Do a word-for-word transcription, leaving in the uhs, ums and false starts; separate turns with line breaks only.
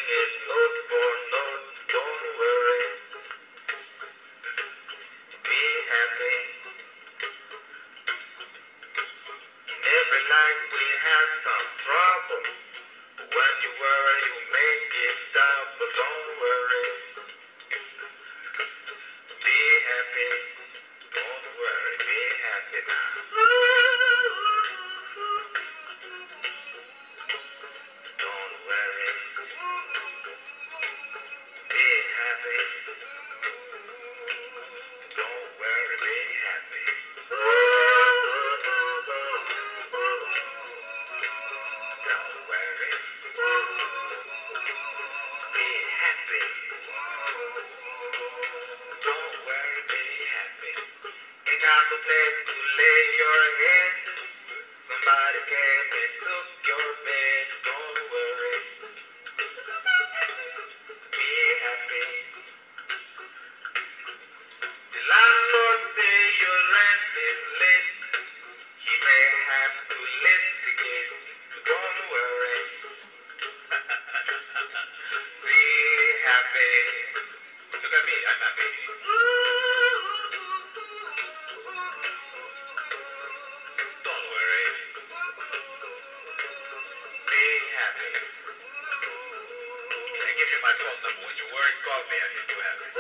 it note for note. Don't worry, be happy. In every life we have some trouble. When you worry, you make it stop. But don't worry, be happy. Don't worry, be happy now. Don't worry, be happy. Don't worry, be happy. Don't worry, be happy. Don't worry, be happy. Ain't got no place to lay your head. Somebody came and took your bed. Don't worry, be happy. The landlord say your rent is late. He may have to litigate. Don't worry, be happy. Look at me, I'm happy. Don't worry, be happy. I give you my phone number. When you worry, call me. I'll get you happy.